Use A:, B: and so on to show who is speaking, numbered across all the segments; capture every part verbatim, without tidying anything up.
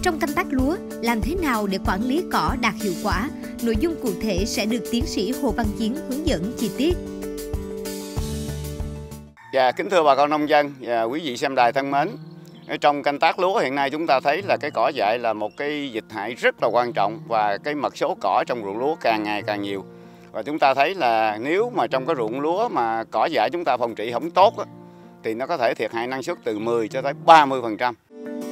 A: Trong canh tác lúa, làm thế nào để quản lý cỏ đạt hiệu quả? Nội dung cụ thể sẽ được tiến sĩ Hồ Văn Chiến hướng dẫn chi tiết.
B: Dạ, kính thưa bà con nông dân và quý vị xem đài thân mến. Trong canh tác lúa hiện nay chúng ta thấy là cái cỏ dại là một cái dịch hại rất là quan trọng, và cái mật số cỏ trong ruộng lúa càng ngày càng nhiều. Và chúng ta thấy là nếu mà trong cái ruộng lúa mà cỏ dại chúng ta phòng trị không tốt á, thì nó có thể thiệt hại năng suất từ mười cho tới ba mươi phần trăm.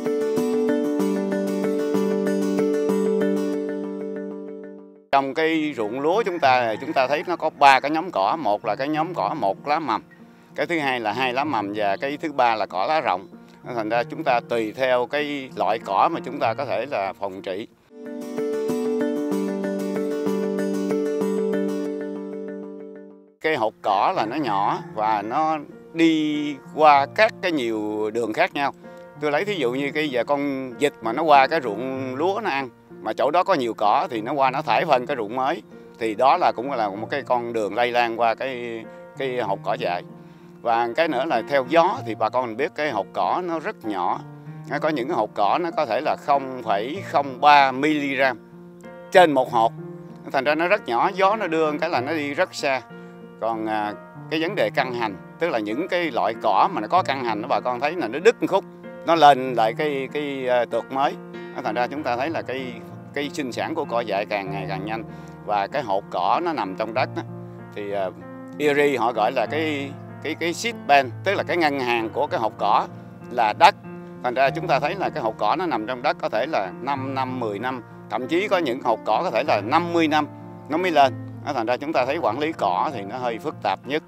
B: Trong cái ruộng lúa chúng ta chúng ta thấy nó có ba cái nhóm cỏ. Một là cái nhóm cỏ một lá mầm, cái thứ hai là hai lá mầm, và cái thứ ba là cỏ lá rộng. Thành ra chúng ta tùy theo cái loại cỏ mà chúng ta có thể là phòng trị. Cái hột cỏ là nó nhỏ và nó đi qua các cái nhiều đường khác nhau. Tôi lấy thí dụ như cái giờ con vịt mà nó qua cái ruộng lúa nó ăn, mà chỗ đó có nhiều cỏ thì nó qua nó thải phân cái ruộng mới, thì đó là cũng là một cái con đường lây lan qua cái cái hột cỏ dại. Và cái nữa là theo gió thì bà con mình biết cái hột cỏ nó rất nhỏ. Có những cái hột cỏ nó có thể là không phẩy không ba mi-li-gam trên một hột. Thành ra nó rất nhỏ, gió nó đưa cái là nó đi rất xa. Còn à, cái vấn đề căng hành, tức là những cái loại cỏ mà nó có căng hành, bà con thấy là nó đứt một khúc, nó lên lại cái cái tược mới. Thành ra chúng ta thấy là cái cái sinh sản của cỏ dại càng ngày càng nhanh. Và cái hột cỏ nó nằm trong đất đó, thì uh, i rờ i họ gọi là cái cái cái seed bank, tức là cái ngân hàng của cái hột cỏ là đất. Thành ra chúng ta thấy là cái hột cỏ nó nằm trong đất có thể là năm năm, mười năm, thậm chí có những hột cỏ có thể là năm mươi năm nó mới lên. Thành ra chúng ta thấy quản lý cỏ thì nó hơi phức tạp nhất.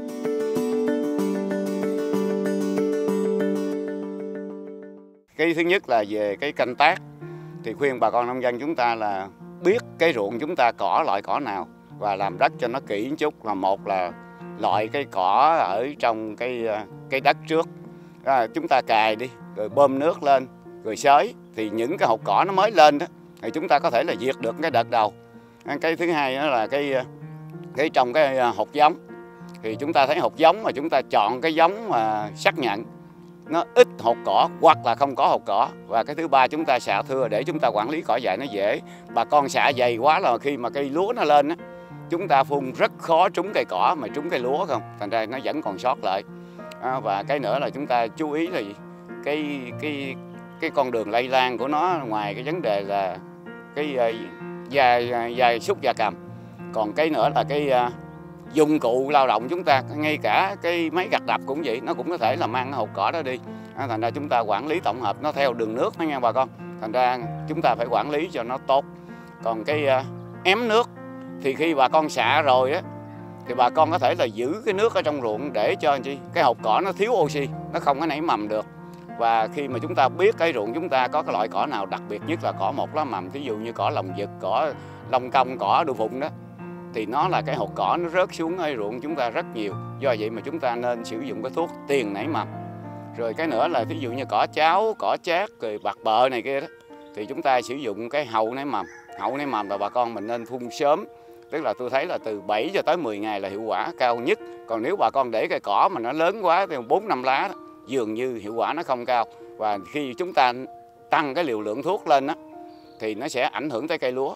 B: Cái thứ nhất là về cái canh tác, thì khuyên bà con nông dân chúng ta là biết cái ruộng chúng ta cỏ loại cỏ nào và làm đất cho nó kỹ một chút. Là một là loại cái cỏ ở trong cái cái đất trước, à, chúng ta cài đi rồi bơm nước lên rồi xới, thì những cái hột cỏ nó mới lên đó thì chúng ta có thể là diệt được cái đợt đầu. Cái thứ hai đó là cái cái trong cái hột giống, thì chúng ta thấy hột giống mà chúng ta chọn cái giống mà xác nhận nó ít hột cỏ hoặc là không có hột cỏ. Và cái thứ ba chúng ta xạ thưa để chúng ta quản lý cỏ dại nó dễ. Bà con xạ dày quá là khi mà cây lúa nó lên á, chúng ta phun rất khó trúng cây cỏ mà trúng cây lúa không, thành ra nó vẫn còn sót lại. À, và cái nữa là chúng ta chú ý là cái cái cái con đường lây lan của nó, ngoài cái vấn đề là cái gia gia súc gia cầm, còn cái nữa là cái uh, dụng cụ lao động chúng ta, ngay cả cái máy gặt đập cũng vậy, nó cũng có thể là mang cái hột cỏ đó đi. À, thành ra chúng ta quản lý tổng hợp nó theo đường nước đó nha bà con. Thành ra chúng ta phải quản lý cho nó tốt. Còn cái uh, ém nước thì khi bà con xạ rồi á, thì bà con có thể là giữ cái nước ở trong ruộng để cho chi cái hột cỏ nó thiếu oxy, nó không có nảy mầm được. Và khi mà chúng ta biết cái ruộng chúng ta có cái loại cỏ nào đặc biệt nhất là cỏ một lá mầm, ví dụ như cỏ lồng vực, cỏ lông công, cỏ đu phụng đó, thì nó là cái hột cỏ nó rớt xuống ở ruộng chúng ta rất nhiều. Do vậy mà chúng ta nên sử dụng cái thuốc tiền nảy mầm. Rồi cái nữa là ví dụ như cỏ cháo, cỏ chát, rồi bạc bợ này kia đó, thì chúng ta sử dụng cái hậu nảy mầm. Hậu nảy mầm là bà con mình nên phun sớm, tức là tôi thấy là từ bảy cho tới mười ngày là hiệu quả cao nhất. Còn nếu bà con để cây cỏ mà nó lớn quá thì bốn năm lá đó, dường như hiệu quả nó không cao. Và khi chúng ta tăng cái liều lượng thuốc lên đó, thì nó sẽ ảnh hưởng tới cây lúa.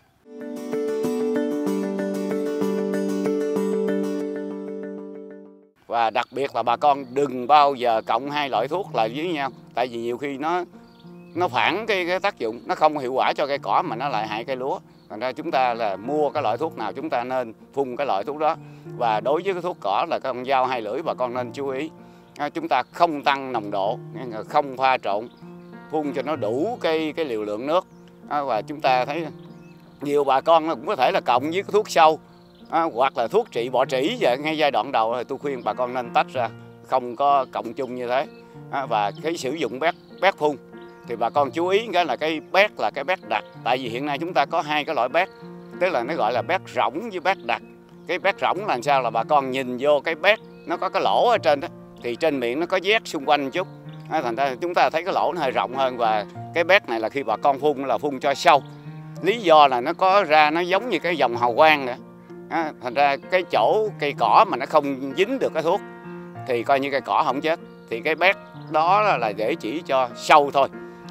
B: Và đặc biệt là bà con đừng bao giờ cộng hai loại thuốc lại với nhau, tại vì nhiều khi nó nó phản cái, cái tác dụng, nó không hiệu quả cho cây cỏ mà nó lại hại cây lúa. Thành ra chúng ta là mua cái loại thuốc nào chúng ta nên phun cái loại thuốc đó. Và đối với cái thuốc cỏ là con dao hai lưỡi, bà con nên chú ý, chúng ta không tăng nồng độ, không pha trộn, phun cho nó đủ cái cái liều lượng nước. Và chúng ta thấy nhiều bà con cũng có thể là cộng với cái thuốc sâu, À, hoặc là thuốc trị bọ trĩ. Và ngay giai đoạn đầu thì tôi khuyên bà con nên tách ra, không có cộng chung như thế. À, và cái sử dụng bét bét phun thì bà con chú ý cái là cái bét là cái bét đặc, tại vì hiện nay chúng ta có hai cái loại bét, tức là nó gọi là bét rỗng với bét đặc. Cái bét rỗng là sao, là bà con nhìn vô cái bét nó có cái lỗ ở trên đó, thì trên miệng nó có vét xung quanh một chút. À, thành ra chúng ta thấy cái lỗ nó hơi rộng hơn. Và cái bét này là khi bà con phun là phun cho sâu, lý do là nó có ra nó giống như cái dòng hào quang nữa. À, thành ra cái chỗ cây cỏ mà nó không dính được cái thuốc thì coi như cây cỏ không chết. Thì cái bét đó là để chỉ cho sâu thôi.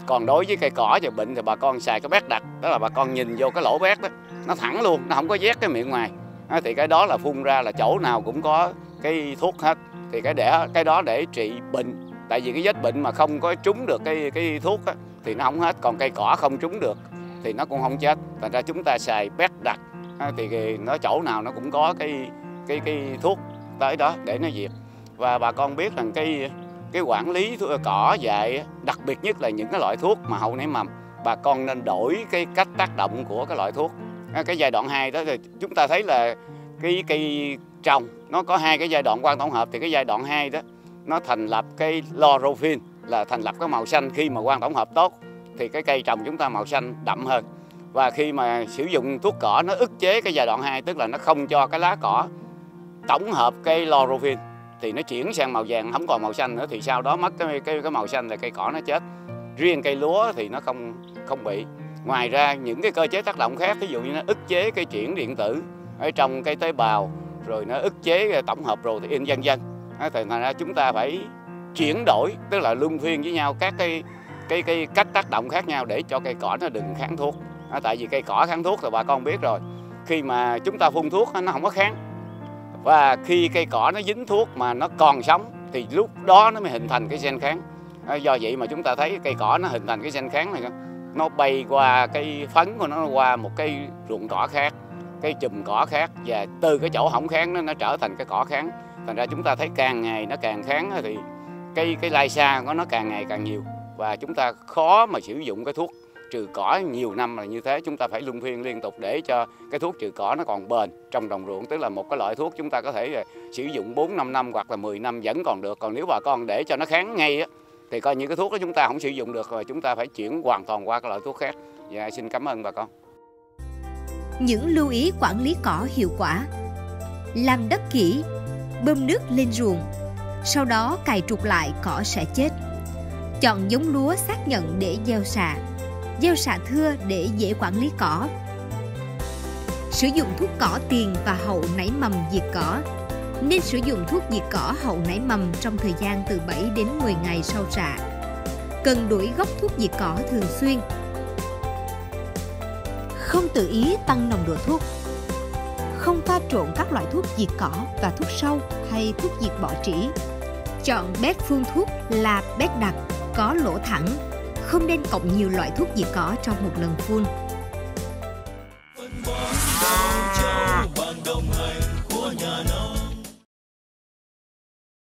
B: Còn đối với cây cỏ và bệnh thì bà con xài cái bét đặc, đó là bà con nhìn vô cái lỗ bét đó, nó thẳng luôn, nó không có vét cái miệng ngoài. À, thì cái đó là phun ra là chỗ nào cũng có cái thuốc hết. Thì cái để cái đó để trị bệnh. Tại vì cái vết bệnh mà không có trúng được cái cái thuốc á, thì nó không hết. Còn cây cỏ không trúng được thì nó cũng không chết. Thành ra chúng ta xài bét đặc à, thì nó chỗ nào nó cũng có cái cái cái thuốc tới đó để nó diệt. Và bà con biết rằng cái cái quản lý thuốc cỏ dại, đặc biệt nhất là những cái loại thuốc mà hậu nảy mầm, bà con nên đổi cái cách tác động của cái loại thuốc. Cái giai đoạn hai đó thì chúng ta thấy là cái cây trồng nó có hai cái giai đoạn quang tổng hợp. Thì cái giai đoạn hai đó nó thành lập cái chlorophyll, là thành lập cái màu xanh. Khi mà quang tổng hợp tốt thì cái cây trồng chúng ta màu xanh đậm hơn. Và khi mà sử dụng thuốc cỏ nó ức chế cái giai đoạn hai, tức là nó không cho cái lá cỏ tổng hợp cái chlorophyll, thì nó chuyển sang màu vàng, không còn màu xanh nữa. Thì sau đó mất cái cái, cái màu xanh là cây cỏ nó chết. Riêng cây lúa thì nó không không bị. Ngoài ra những cái cơ chế tác động khác, ví dụ như nó ức chế cái chuyển điện tử ở trong cái tế bào, rồi nó ức chế tổng hợp protein vân vân. Thì thành ra chúng ta phải chuyển đổi, tức là luân phiên với nhau các cái cái cái cách tác động khác nhau để cho cây cỏ nó đừng kháng thuốc. À, tại vì cây cỏ kháng thuốc thì bà con biết rồi, khi mà chúng ta phun thuốc nó không có kháng. Và khi cây cỏ nó dính thuốc mà nó còn sống thì lúc đó nó mới hình thành cái gen kháng. À, do vậy mà chúng ta thấy cây cỏ nó hình thành cái gen kháng này, nó bay qua cái phấn của nó qua một cái ruộng cỏ khác, cái chùm cỏ khác, và từ cái chỗ hỏng kháng nó nó trở thành cái cỏ kháng. Thành ra chúng ta thấy càng ngày nó càng kháng thì cái cái lai sa của nó càng ngày càng nhiều, và chúng ta khó mà sử dụng cái thuốc trừ cỏ nhiều năm là như thế. Chúng ta phải luân phiên liên tục để cho cái thuốc trừ cỏ nó còn bền trong đồng ruộng. Tức là một cái loại thuốc chúng ta có thể sử dụng bốn năm năm hoặc là mười năm vẫn còn được. Còn nếu bà con để cho nó kháng ngay á, thì coi như cái thuốc đó chúng ta không sử dụng được rồi, chúng ta phải chuyển hoàn toàn qua cái loại thuốc khác. Và xin cảm ơn bà con.
A: Những lưu ý quản lý cỏ hiệu quả: làm đất kỹ, bơm nước lên ruộng, sau đó cày trục lại cỏ sẽ chết. Chọn giống lúa xác nhận để gieo xạ, gieo xạ thưa để dễ quản lý cỏ. Sử dụng thuốc cỏ tiền và hậu nảy mầm diệt cỏ. Nên sử dụng thuốc diệt cỏ hậu nảy mầm trong thời gian từ bảy đến mười ngày sau xạ. Cần đuổi gốc thuốc diệt cỏ thường xuyên. Không tự ý tăng nồng độ thuốc. Không pha trộn các loại thuốc diệt cỏ và thuốc sâu hay thuốc diệt bọ trĩ. Chọn bét phun thuốc là bét đặc, có lỗ thẳng. Không nên cộng nhiều loại thuốc diệt cỏ trong một lần phun.